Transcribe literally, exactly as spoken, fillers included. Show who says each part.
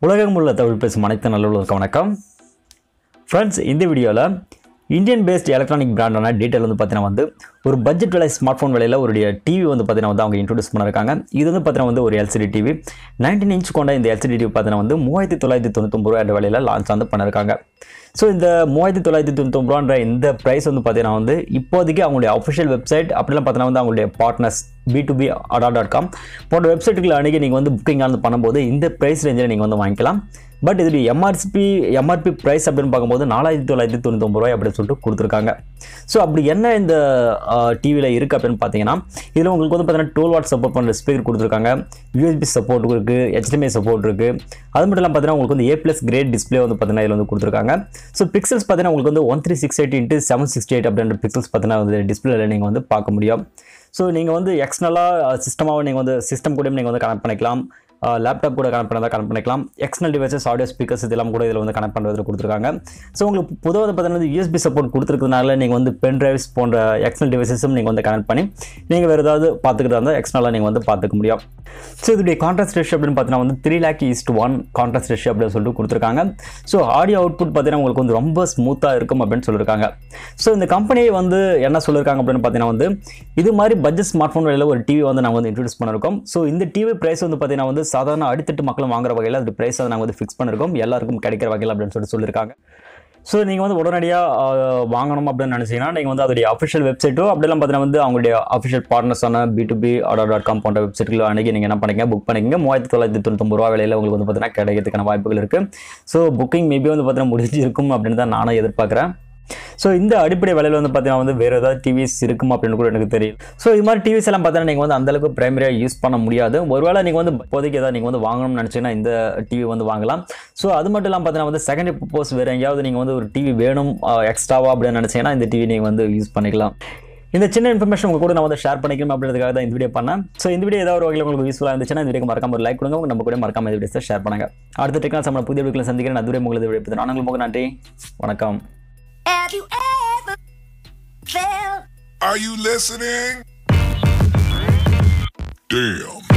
Speaker 1: உலகம் உள்ள தமிழ் பேசும் அனைத்து நல்லுள்ளவர்களுக்கு வணக்கம். ஃப்ரெண்ட்ஸ், இந்த வீடியோவில் இந்தியன் பேஸ்ட் எலக்ட்ரானிக் பிராண்டான டீட்டெயில் வந்து பார்த்தீங்கன்னா வந்து ஒரு பட்ஜெட் விலை ஸ்மார்ட் ஃபோன் விலையில் ஒரு டிவி வந்து பார்த்தீங்கன்னா வந்து அவங்க இன்ட்ரோடியூஸ் பண்ணிருக்காங்க. இது வந்து பார்த்தீங்கன்னா வந்து ஒரு எல்சிடி டிவி நைன்டீன் இன்ச் கொண்ட இந்த எல்சிடி டிவி பார்த்தீங்கன்னா வந்து மூவாயிரத்தி தொள்ளாயிரத்தி தொண்ணூத்தொம்பது ரூபா என்ற விலையில் லான்ச் வந்து பண்ணிருக்காங்க. ஸோ இந்த மூவாயிரத்தி தொள்ளாயிரத்தி தொண்ணூத்தொம்பது ரூபான்ற இந்த ப்ரைஸ் வந்து பார்த்தீங்கன்னா வந்து இப்போதைக்கு அவங்களுடைய அஃபிஷியல் வெப்சைட் அப்படிலாம் பார்த்தீங்கன்னா வந்து அவங்களுடைய partners B to B Adda dot com போன்ற வெப்சைட்டுகளை அணுகி நீங்கள் வந்து புக்கிங் ஆனது பண்ணும்போது இந்த ப்ரைஸ் ரேஞ்சில் நீங்கள் வந்து வாங்கிக்கலாம். பட் இது எம்ஆர்பி எம்ஆர்பி ப்ரைஸ் அப்படின்னு பார்க்கும்போது நாலாயிரத்தி தொள்ளாயிரத்தி தொண்ணூத்தொம்பது ரூபாய் அப்படின்னு சொல்லிட்டு கொடுத்துருக்காங்க. ஸோ அப்படி என்ன இந்த டிவியில் இருக்குது அப்படின்னு பார்த்தீங்கன்னா இதில் உங்களுக்கு வந்து பார்த்தீங்கன்னா டுவெல் வாட் சப்போர்ட் பண்ணுற ஸ்பீக்கர் கொடுத்துருக்காங்க, யூஎஸ்பி சப்போர்ட் இருக்குது, ஹெச்டிஎம்ஐ சப்போர்ட் இருக்குது. அது மட்டும் இல்லாமல் பார்த்தீங்கன்னா உங்களுக்கு வந்து ஏ ப்ளஸ் கிரேட் டிஸ்பிளே வந்து பார்த்தீங்கன்னா இதில் வந்து கொடுத்துருக்காங்க. ஸோ பிக்சல்ஸ் பார்த்தீங்கன்னா உங்களுக்கு வந்து one three six eight into seven sixty eight அப்படின்ற பிக்சல்ஸ் பார்த்தீங்கன்னா வந்து டிஸ்பிளேல நீங்கள் வந்து பார்க்க முடியும். ஸோ நீங்கள் வந்து எக்ஸ்டர்னலாக சிஸ்டமாக நீங்கள் வந்து சிஸ்டம் கூட நீங்கள் வந்து கனெக்ட் பண்ணிக்கலாம், லேப்டாப் கூட கனெக்ட் பண்ணால் கனெக்ட் பண்ணிக்கலாம். எக்ஸ்டர்னல் டிவைசஸ், ஆடியோ ஸ்பீக்கர்ஸ் இதெல்லாம் கூட இதில் வந்து கனெக்ட் பண்ணுறதுல கொடுத்துருக்காங்க. ஸோ உங்களுக்கு பொதுவாக பார்த்தீங்கன்னா யூஎஸ்பி சப்போர்ட் கொடுத்துருக்கிறதுனால நீங்கள் வந்து பென் டிரைவ்ஸ் போன்ற எக்ஸ்டர்னல் டிவைசஸும் நீங்கள் வந்து கனெக்ட் பண்ணி நீங்கள் வேறு ஏதாவது பார்த்துக்கிட்டு இருந்தால் எக்ஸ்டர்னலாக நீங்கள் வந்து பார்த்துக்க முடியும். ஸோ இதோடைய கான்ட்ராஸ்ட் ரேஷியோ அப்படின்னு பார்த்தீங்கன்னா வந்து three lakh is to one contrast ratio அப்படின்னு சொல்லிட்டு கொடுத்துருக்காங்க. ஸோ ஆடியோ அவுட்புட் பார்த்தீங்கன்னா உங்களுக்கு வந்து ரொம்ப ஸ்மூத்தாக இருக்கும் அப்படின்னு சொல்லியிருக்காங்க. ஸோ இந்த கம்பெனி வந்து என்ன சொல்லியிருக்காங்க அப்படின்னு பார்த்தீங்கன்னா வந்து இது மாதிரி பட்ஜெட் ஸ்மார்ட் ஃபோன் விலையில் ஒரு டிவி வந்து நாங்கள் வந்து இன்ட்ரடியூஸ் பண்ணியிருக்கோம். ஸோ இந்த டிவி ப்ரைஸ் வந்து பார்த்தீங்கன்னா வந்து சாதாரண அடித்தட்டு மக்களும் வாங்குற வகையில் அந்த ப்ரைஸ் அதை நாங்கள் வந்து ஃபிக்ஸ் பண்ணியிருக்கோம், எல்லாருக்கும் கிடைக்கிற வகையில் அப்படின்னு சொல்லிட்டு சொல்லியிருக்காங்க. ஸோ நீங்கள் வந்து உடனடியாக வாங்கணும் அப்படின்னு நினச்சிங்கன்னா நீங்கள் வந்து அதோடைய அஃபிஷியல் வெப்சைட்டோ அப்படிலாம் பார்த்தீங்கன்னா வந்து அவங்களுடைய அஃபிஷியல் பார்ட்னர்ஸான B to B Adda dot com போன்ற வெப்சைட்டில் அணுகி நீங்கள் என்ன பண்ணிங்க புக் பண்ணிங்க. மூவாயிரத்தி தொள்ளாயிரத்தி தொண்ணூத்தொம்பது ரூபா விலையில் உங்களுக்கு வந்து பார்த்தீங்கன்னா கிடைக்கிறதுக்கான வாய்ப்புகள் இருக்குது. ஸோ புக்கிங் மேபி வந்து பார்த்தீங்கன்னா முடிஞ்சிருக்கும் அப்படின்னு தான் நானும் எதிர்பார்க்குறேன். ஸோ இந்த அடிப்படை விலையில் வந்து பார்த்தீங்கன்னா வந்து வேறு ஏதாவது டிவிஸ் இருக்கும் அப்படின்னு கூட எனக்கு தெரியும். ஸோ இது மாதிரி டிவிஸ் எல்லாம் பார்த்தீங்கன்னா நீங்கள் வந்து அந்தளவுக்கு பிரைமரியாக யூஸ் பண்ண முடியாது. ஒருவேளை நீங்கள் வந்து இப்போதைக்கு ஏதாவது நீங்கள் வந்து வாங்கணும்னு நினச்சிங்கன்னா இந்த டிவி வந்து வாங்கலாம். ஸோ அது மட்டும் இல்லாமல் பார்த்தீங்கன்னா வந்து செகண்டரி பர்பஸ் வேறு எங்கேயாவது நீங்கள் வந்து ஒரு டிவி வேணும் எக்ஸ்ட்ராவா அப்படின்னு நினச்சிங்கன்னா இந்த டிவி நீங்கள் வந்து யூஸ் பண்ணிக்கலாம். இந்த சின்ன இன்ஃபர்மேஷன் உங்க கூட நான் வந்து ஷேர் பண்ணிக்கணும் அப்படின்றதுக்காக தான் இந்த வீடியோ பண்ணேன். ஸோ இந்த வீடியோ ஏதாவது ஒரு வகையில் உங்களுக்கு யூஸ்ஃபுல்லாக இருந்துச்சுன்னா இந்த வீடியோ மறக்காம ஒரு லைக் கொடுங்க, உங்க நம்ம கூட மறக்காம இந்த வீடியோஸை ஷேர் பண்ணுங்க. அடுத்த டெக்னாலஜி நம்ம புதிய வீடியோவில் சந்திக்கிறேன். அதுவரை உங்களுக்கு வீடியோ நான் உங்களுக்கு நன்றி, வணக்கம்.
Speaker 2: Have you ever felt?
Speaker 3: Are you listening? Damn.